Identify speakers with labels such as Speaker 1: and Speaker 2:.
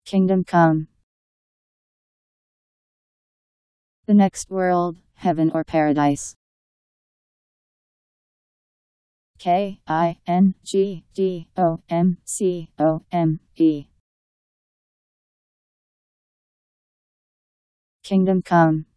Speaker 1: Kingdom come. The next world, heaven or paradise. Kingdom come. Kingdom come.